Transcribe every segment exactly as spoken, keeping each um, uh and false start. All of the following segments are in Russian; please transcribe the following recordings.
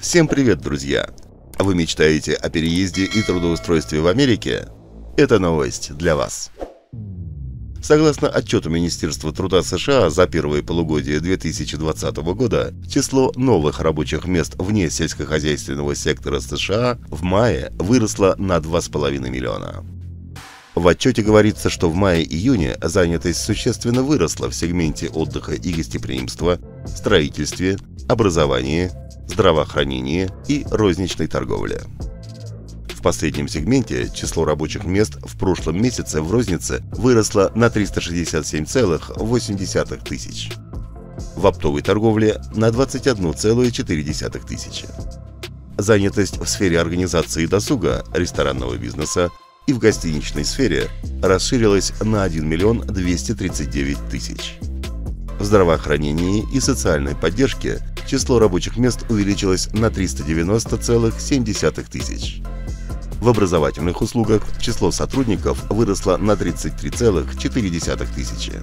Всем привет, друзья! Вы мечтаете о переезде и трудоустройстве в Америке? Это новость для вас. Согласно отчету Министерства труда США за первое полугодие две тысячи двадцатого года, число новых рабочих мест вне сельскохозяйственного сектора США в мае выросло на два с половиной миллиона. В отчете говорится, что в мае-июне занятость существенно выросла в сегменте отдыха и гостеприимства, строительстве, образовании, здравоохранении и розничной торговле. В последнем сегменте число рабочих мест в прошлом месяце в рознице выросло на триста шестьдесят семь целых восемь десятых тысяч, в оптовой торговле на двадцать одну целую четыре десятых тысячи. Занятость в сфере организации досуга, ресторанного бизнеса и в гостиничной сфере расширилась на один миллион двести тридцать девять тысяч. В здравоохранении и социальной поддержке число рабочих мест увеличилось на триста девяносто целых семь десятых тысяч. В образовательных услугах число сотрудников выросло на тридцать три целых четыре десятых тысячи.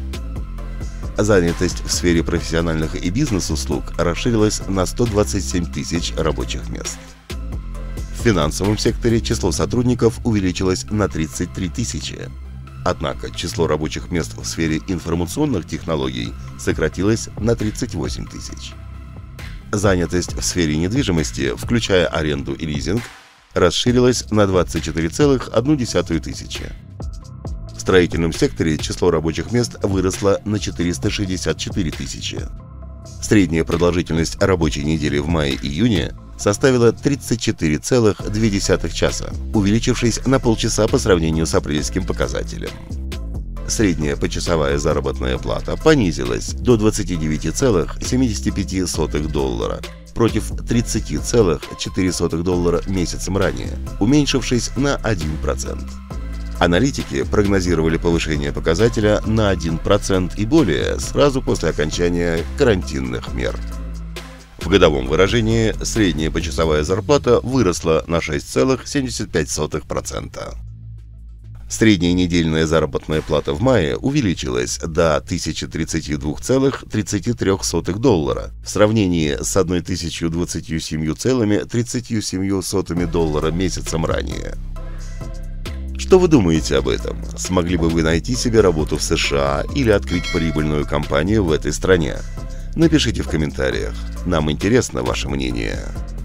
Занятость в сфере профессиональных и бизнес-услуг расширилась на сто двадцать семь тысяч рабочих мест. В финансовом секторе число сотрудников увеличилось на тридцать три тысячи. Однако число рабочих мест в сфере информационных технологий сократилось на тридцать восемь тысяч. Занятость в сфере недвижимости, включая аренду и лизинг, расширилась на двадцать четыре целых одну десятую тысячи. В строительном секторе число рабочих мест выросло на четыреста шестьдесят четыре тысячи. Средняя продолжительность рабочей недели в мае-июне составила тридцать четыре целых две десятых часа, увеличившись на полчаса по сравнению с апрельским показателем. Средняя почасовая заработная плата понизилась до двадцати девяти целых семидесяти пяти сотых доллара против тридцати целых четырёх десятых доллара месяцем ранее, уменьшившись на один процент. Аналитики прогнозировали повышение показателя на один процент и более сразу после окончания карантинных мер. В годовом выражении средняя почасовая зарплата выросла на шесть целых семьдесят пять сотых процента. Средняя недельная заработная плата в мае увеличилась до тысячи тридцати двух целых тридцати трёх сотых доллара в сравнении с тысячей двадцатью семью целыми тридцатью семью сотыми доллара месяцем ранее. Что вы думаете об этом? Смогли бы вы найти себе работу в США или открыть прибыльную компанию в этой стране? Напишите в комментариях. Нам интересно ваше мнение.